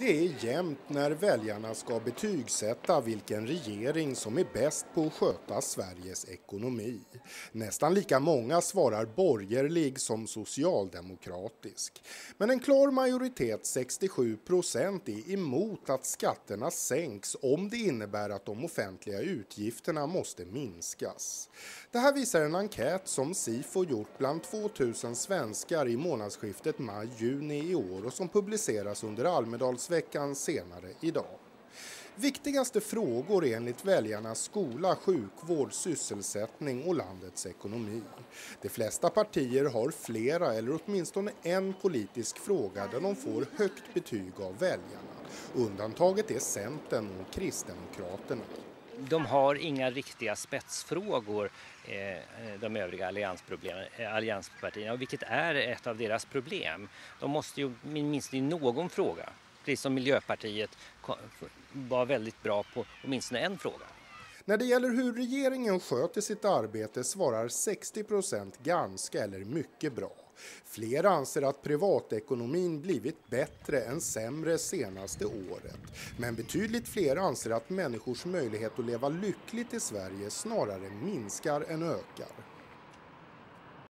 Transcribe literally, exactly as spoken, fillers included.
Det är jämnt när väljarna ska betygsätta vilken regering som är bäst på att sköta Sveriges ekonomi. Nästan lika många svarar borgerlig som socialdemokratisk. Men en klar majoritet, sextiosju procent, är emot att skatterna sänks om det innebär att de offentliga utgifterna måste minskas. Det här visar en enkät som Sifo gjort bland tvåtusen svenskar i månadsskiftet maj-juni i år och som publiceras under Almedalsveckan senare idag. Viktigaste frågor är enligt väljarna skola, sjukvård, sysselsättning och landets ekonomi. De flesta partier har flera eller åtminstone en politisk fråga där de får högt betyg av väljarna. Undantaget är Centern och Kristdemokraterna. De har inga riktiga spetsfrågor, de övriga allianspartierna, vilket är ett av deras problem. De måste ju minst i någon fråga, precis som Miljöpartiet, vara väldigt bra på åtminstone en fråga. När det gäller hur regeringen sköter sitt arbete svarar sextio procent ganska eller mycket bra. Flera anser att privatekonomin blivit bättre än sämre senaste året. Men betydligt fler anser att människors möjlighet att leva lyckligt i Sverige snarare minskar än ökar.